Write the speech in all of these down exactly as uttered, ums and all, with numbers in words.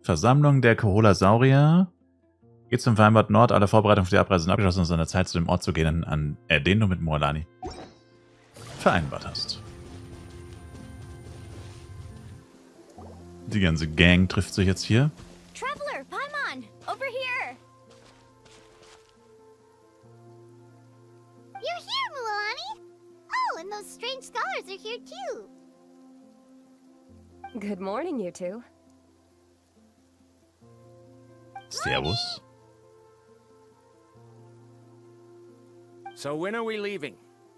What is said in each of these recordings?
Versammlung der Koholasaurier. Geht zum vereinbarten Ort. Alle Vorbereitungen für die Abreise sind abgeschlossen, um seine Zeit zu dem Ort zu gehen, an äh, den du mit Morlani vereinbart hast. Die ganze Gang trifft sich jetzt hier. Traveler, Paimon, over here. You're here, Mualani. Oh, and those strange scholars are here too. Good morning, you two. Servus. So when are we leaving?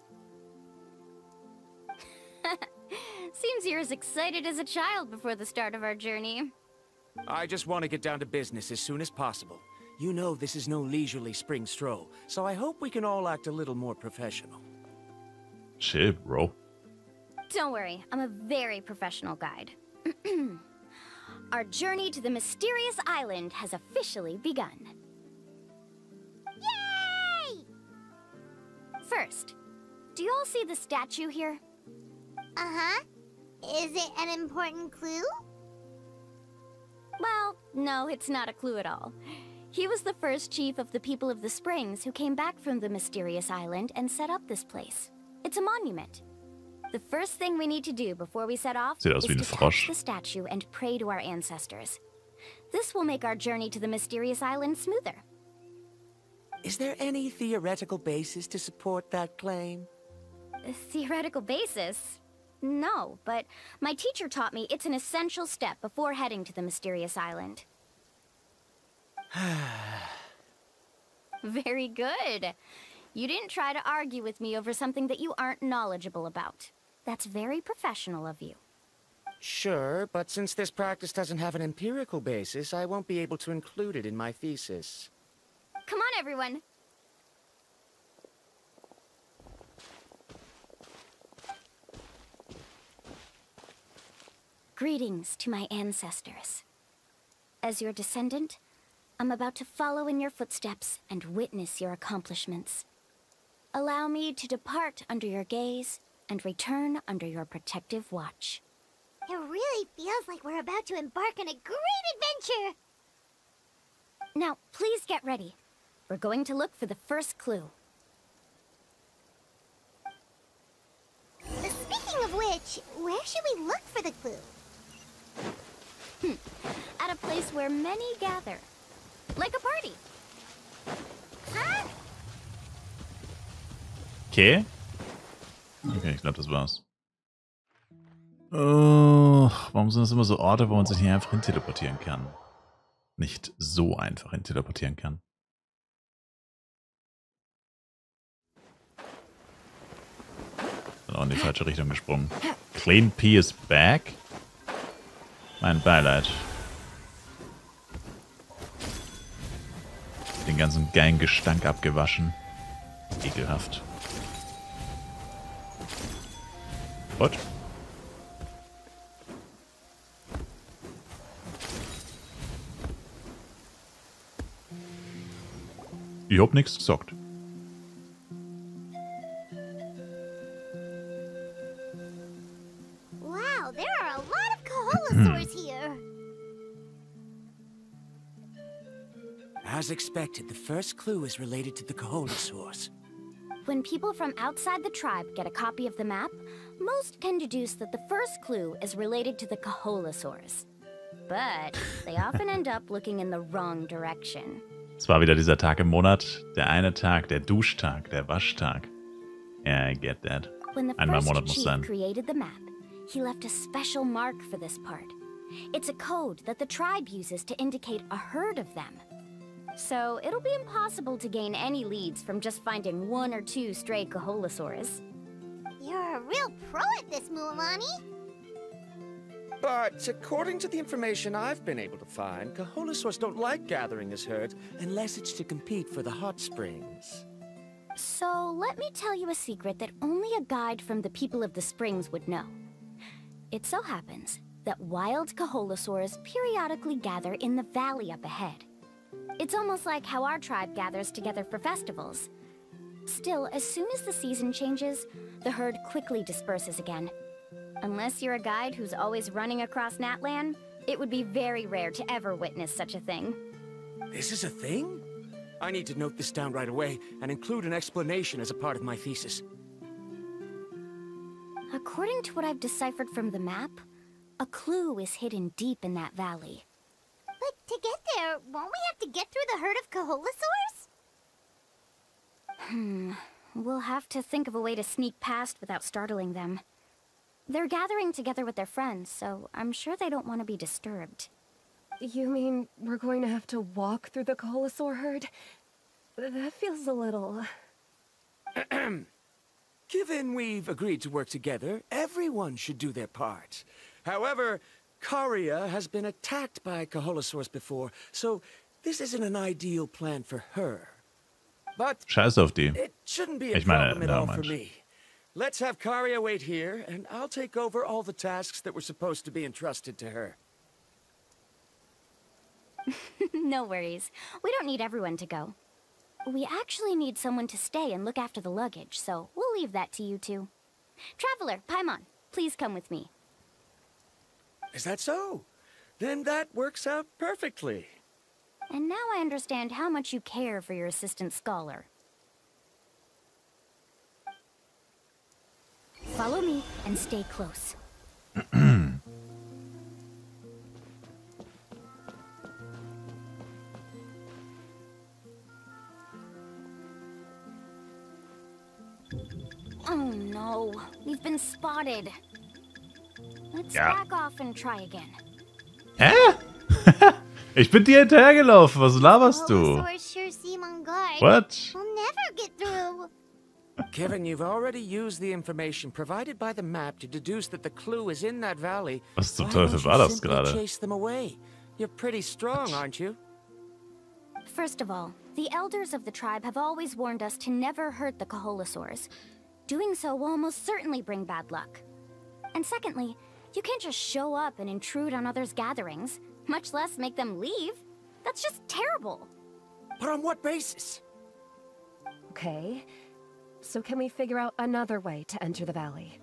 Seems you're as excited as a child before the start of our journey. I just want to get down to business as soon as possible. You know this is no leisurely spring stroll, so I hope we can all act a little more professional. Chill, bro. Don't worry, I'm a very professional guide. Our journey to the mysterious island has officially begun. Yay! First, do you all see the statue here? Uh-huh. Is it an important clue? Well, no, it's not a clue at all. He was the first chief of the people of the Springs who came back from the mysterious island and set up this place. It's a monument. The first thing we need to do before we set off Sieht aus is wie ein to Frosch. touch the statue and pray to our ancestors. This will make our journey to the mysterious island smoother. Is there any theoretical basis to support that claim? A theoretical basis? No, but my teacher taught me it's an essential step before heading to the mysterious island. Very good. You didn't try to argue with me over something that you aren't knowledgeable about. That's very professional of you. Sure, but since this practice doesn't have an empirical basis, I won't be able to include it in my thesis. Come on, everyone. Greetings to my ancestors. As your descendant, I'm about to follow in your footsteps and witness your accomplishments. Allow me to depart under your gaze and return under your protective watch. It really feels like we're about to embark on a great adventure. Now, please get ready. We're going to look for the first clue. Speaking of which, where should we look for the clue? Hmm. At a place where many gather. Like a party. Huh? Okay. Okay, ich glaube, das war's. Oh, warum sind das immer so Orte, wo man sich nicht einfach hin teleportieren kann? Nicht so einfach hin teleportieren kann. Bin auch in die falsche Richtung gesprungen. Clean P is back? Mein Beileid. Den ganzen geilen Gestank abgewaschen. Ekelhaft. What? Ich hab nichts gesagt. Wow, there are a lot of Koholosaurs here. As expected, the first clue is related to the Koholosaurs. When people from outside the tribe get a copy of the map, most can deduce that the first clue is related to the Koholosaurs. But they often end up looking in the wrong direction. Es war wieder dieser Tag im Monat. Der eine Tag, der Duschtag, der Waschtag. Yeah, I get that. When the Einmal im first Monat muss chief sein. created the map, he left a special mark for this part. It's a code that the tribe uses to indicate a herd of them. So it'll be impossible to gain any leads from just finding one or two stray Koholosaurs. You're a real pro at this, Mualani. But according to the information I've been able to find, Koholosaurs don't like gathering this herd unless it's to compete for the hot springs. So let me tell you a secret that only a guide from the people of the springs would know. It so happens that wild Koholosaurs periodically gather in the valley up ahead. It's almost like how our tribe gathers together for festivals. Still, as soon as the season changes, the herd quickly disperses again. Unless you're a guide who's always running across Natlan, It would be very rare to ever witness such a thing. This is a thing? I need to note this down right away and include an explanation as a part of my thesis. According to what I've deciphered from the map, a clue is hidden deep in that valley. But to get there, won't we have to get through the herd of Kaholasaurs? Hmm. We'll have to think of a way to sneak past without startling them. They're gathering together with their friends, so I'm sure they don't want to be disturbed. You mean we're going to have to walk through the Kaholasaur herd? That feels a little... Given we've agreed to work together, everyone should do their part. However, Karia has been attacked by Kaholasaurs before, so this isn't an ideal plan for her. But Scheiß auf die. it shouldn't be a Ich meine, problem at no, all for Mensch. me. Let's have Karia wait here, and I'll take over all the tasks that were supposed to be entrusted to her. No worries. We don't need everyone to go. We actually need someone to stay and look after the luggage, so we'll leave that to you two. Traveler, Paimon, please come with me. Is that so? Then that works out perfectly. And now I understand how much you care for your assistant scholar. Follow me and stay close. Oh no, we've been spotted. Let's Ja. back off and try again. Hä? Ich bin dir hinterhergelaufen. Was laberst du? Kaholasaurs sure seem on guard. What? We'll never get through. Kevin, you've already used the information provided by the map to deduce that the clue is in that valley. Was zum Why Teufel don't war you das simply gerade? chase them away? You're pretty strong, aren't you? First of all, the elders of the tribe have always warned us to never hurt the Kaholasaurs. Doing so will almost certainly bring bad luck. And secondly, you can't just show up and intrude on others' gatherings, much less make them leave. That's just terrible. But on what basis? Okay. So can we figure out another way to enter the valley?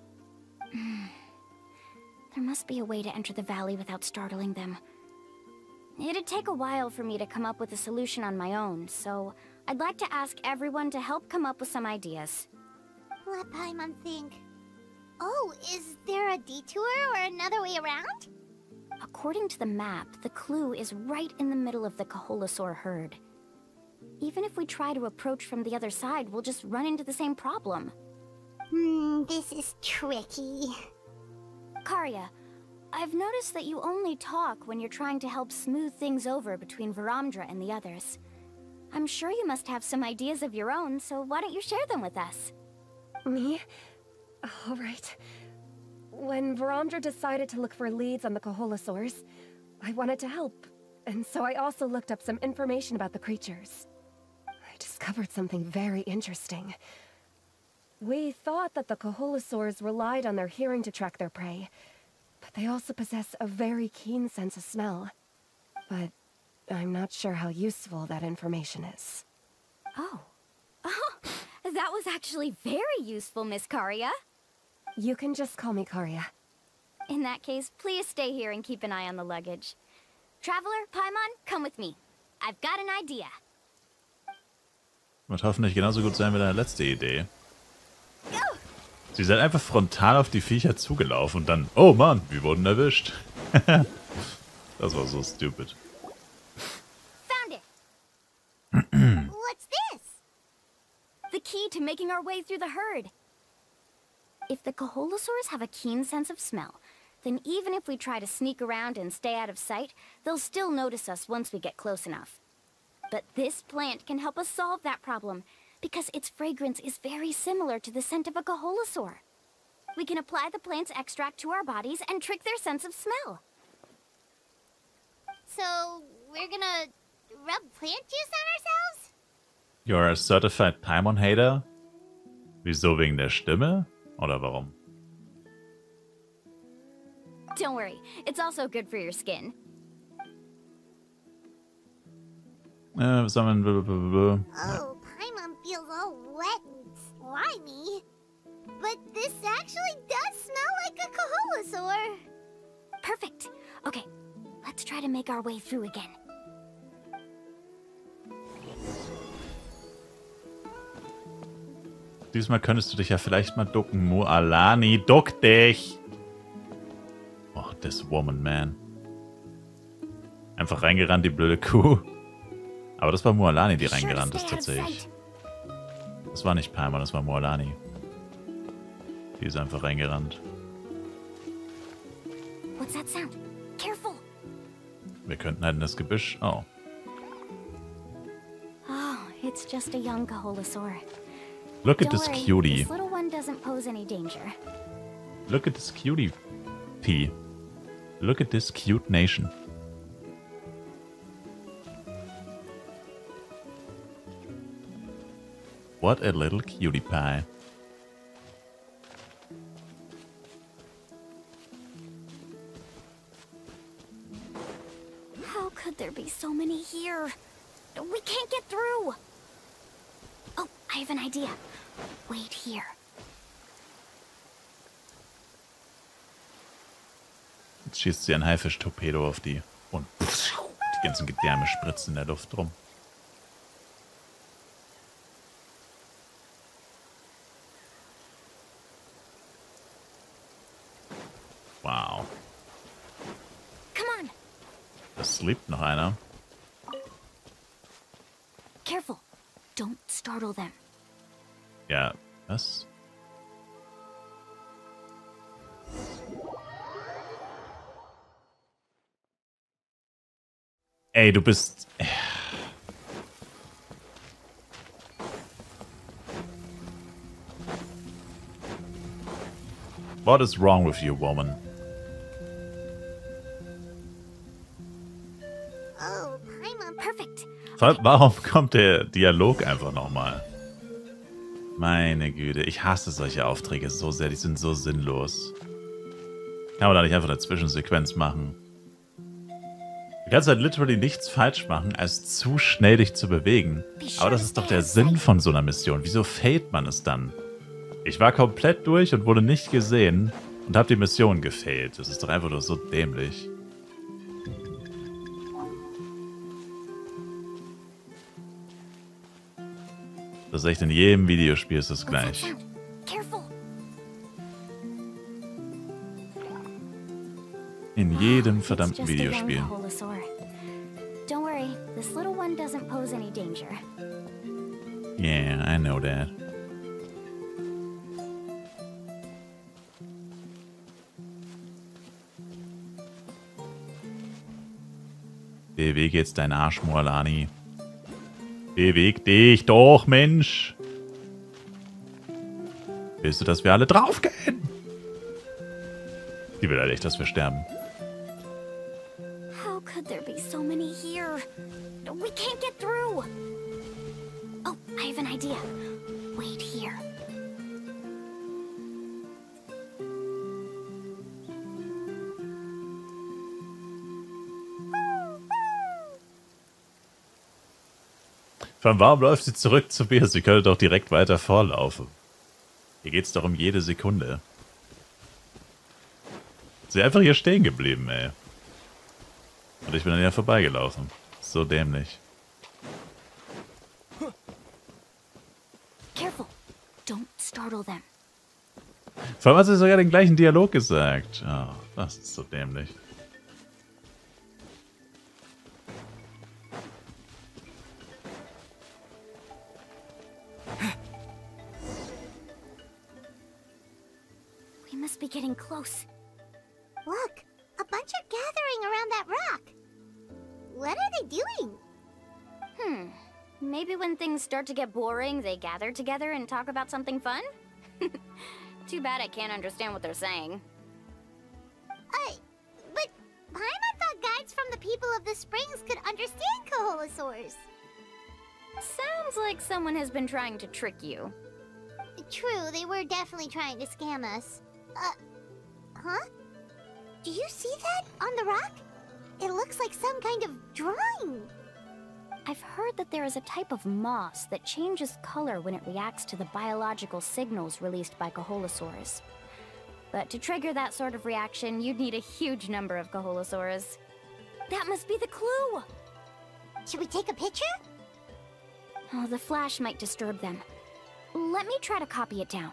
There must be a way to enter the valley without startling them. It'd take a while for me to come up with a solution on my own, so I'd like to ask everyone to help come up with some ideas. Let Paimon think. Oh, is there a detour or another way around? According to the map, the clue is right in the middle of the Kaholasaur herd. Even if we try to approach from the other side, we'll just run into the same problem. Hmm, this is tricky. Karia, I've noticed that you only talk when you're trying to help smooth things over between Varamdra and the others. I'm sure you must have some ideas of your own, so why don't you share them with us? Me? All right. When Varamdra decided to look for leads on the Kaholasaurs, I wanted to help. And so I also looked up some information about the creatures. I discovered something very interesting. We thought that the Kaholasaurs relied on their hearing to track their prey, but they also possess a very keen sense of smell. But I'm not sure how useful that information is. Oh. Oh, that was actually very useful, Miss Karia. You can just call me Karia. In that case, please stay here and keep an eye on the luggage. Traveler, Paimon, come with me. I've got an idea. Wird hoffentlich genauso gut sein wie deine letzte Idee. Go! Sie sind einfach frontal auf die Viecher zugelaufen und dann, oh Mann, wir wurden erwischt. Das war so stupid. Found it! What's this? The key to making our way through the herd. If the Kaholasaurs have a keen sense of smell, then even if we try to sneak around and stay out of sight, they'll still notice us once we get close enough. But this plant can help us solve that problem, because its fragrance is very similar to the scent of a Kaholasaur. We can apply the plant's extract to our bodies and trick their sense of smell. So, we're gonna rub plant juice on ourselves? You're a certified Paimon-Hater? Wieso, wegen der Stimme? Oder warum? Don't worry, it's also good for your skin. Äh, sammeln. Blablabla. Oh, Paimon feels all wet and slimy. But this actually does smell like a Kaholasaur. Perfect. Okay, make our way through again. Diesmal könntest du dich ja vielleicht mal ducken. Mualani, duck dich! Oh, this woman, man. Einfach reingerannt, die blöde Kuh. Aber das war Mualani, die reingerannt ist tatsächlich. Das war nicht Paimon, das war Mualani. Die ist einfach reingerannt. What's that sound? Careful! Wir könnten halt in das Gebüsch... Oh. Oh, it's just a young Kaholasaur. Look at Don't this worry, cutie. this little one doesn't pose any danger. Look at this cutie pea. Look at this cute nation. What a little cutie pie. How could there be so many here? We can't get through. Oh, I have an idea. Wait here. Jetzt schießt sie ein Haifisch-Torpedo auf die und pff, die ganzen Gedärme spritzen in der Luft rum. Wow. Come on. Es lebt noch einer. Careful. Don't startle them. Ja, was? Ey, du bist... What is wrong with you, woman? Oh, Paimon. Perfect. Warum kommt der Dialog einfach nochmal? Meine Güte, ich hasse solche Aufträge so sehr, die sind so sinnlos. Kann man da nicht einfach eine Zwischensequenz machen? Du kannst halt literally nichts falsch machen, als zu schnell dich zu bewegen. Aber das ist doch der Sinn von so einer Mission. Wieso failt man es dann? Ich war komplett durch und wurde nicht gesehen und habe die Mission gefailt. Das ist doch einfach nur so dämlich. Das ist echt in jedem Videospiel ist das gleich. Careful. In jedem It's verdammten just a young Videospiel. Kaholasaur. Don't worry, this little one doesn't pose any danger. Yeah, I know that. Beweg jetzt deinen Arsch, Mualani. Beweg dich doch, Mensch. Willst du, dass wir alle draufgehen? Die will halt echt, dass wir sterben. How could there be so many here? We can't get through. Oh, I have an idea. Wait here. Von warum läuft sie zurück zu mir? Sie könnte doch direkt weiter vorlaufen. Hier geht's doch um jede Sekunde. Sie ist einfach hier stehen geblieben, ey. Und ich bin an ihr vorbeigelaufen. So dämlich. Careful. Don't startle them. Vor allem hat sie sogar den gleichen Dialog gesagt. Oh, das ist so dämlich. We must be getting close. Look, a bunch are gathering around that rock. What are they doing? Hmm. Maybe when things start to get boring, they gather together and talk about something fun? Too bad I can't understand what they're saying. Uh, but Paimon thought guides from the people of the springs could understand Kaholasaurs. Sounds like someone has been trying to trick you. True, they were definitely trying to scam us. Uh, huh? Do you see that on the rock? It looks like some kind of drawing. I've heard that there is a type of moss that changes color when it reacts to the biological signals released by Kaholasaurs. But to trigger that sort of reaction, you'd need a huge number of Kaholasaurs. That must be the clue. Should we take a picture? Oh, the flash might disturb them. Let me try to copy it down.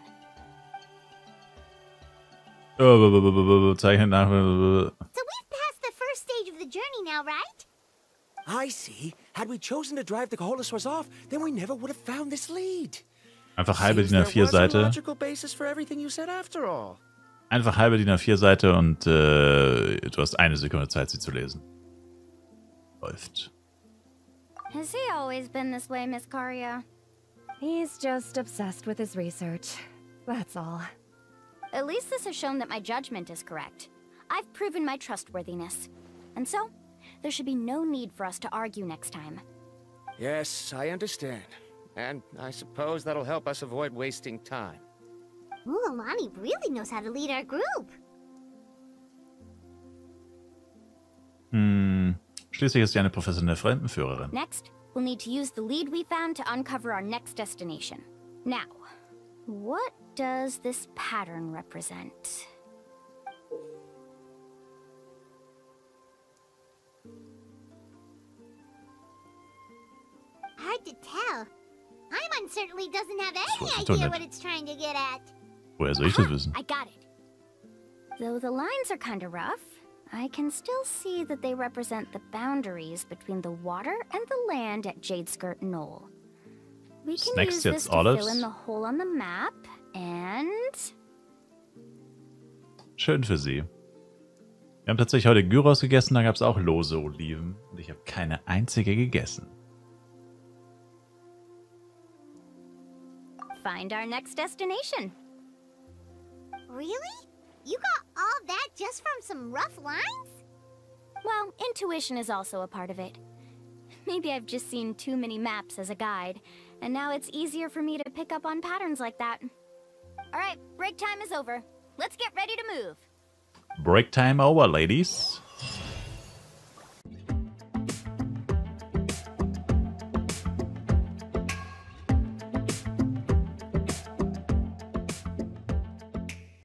Oh, zeichnen nach. So we've passed the first stage of the journey now, right? I see. Had we chosen to drive the Koholosaurs off, then we never would have found this lead. Einfach halbe Seems DIN A there vier was a Seite. logical basis for everything you said after all. Einfach halbe DIN A vier Seite und äh, du hast eine Sekunde Zeit, sie zu lesen. Läuft. Has he always been this way, Miss Karia? He's just obsessed with his research. That's all. At least this has shown that my judgment is correct. I've proven my trustworthiness. And so, there should be no need for us to argue next time. Yes, I understand. And I suppose that'll help us avoid wasting time. Ooh, Alani really knows how to lead our group. Hm. Schließlich ist sie eine professionelle Fremdenführerin. Next, we'll need to use the lead we found to uncover our next destination. Now, what does this pattern represent? Hard to tell. Paimon certainly doesn't have Das any weiß ich doch idea nicht. what it's trying to get at. Woher soll ich das Aha, wissen? I got it. Though the lines are kind of rough, I can still see that they represent the boundaries between the water and the land at Jadeskirt Knoll. We can Snacks use jetzt this to Olives? fill in the hole on the map, and... Schön für sie. Wir haben tatsächlich heute Gyros gegessen, da gab es auch lose Oliven. Und ich habe keine einzige gegessen. find our next destination. Really? You got all that just from some rough lines? Well, intuition is also a part of it. Maybe I've just seen too many maps as a guide, and now it's easier for me to pick up on patterns like that. All right, break time is over. Let's get ready to move. Break time over, ladies.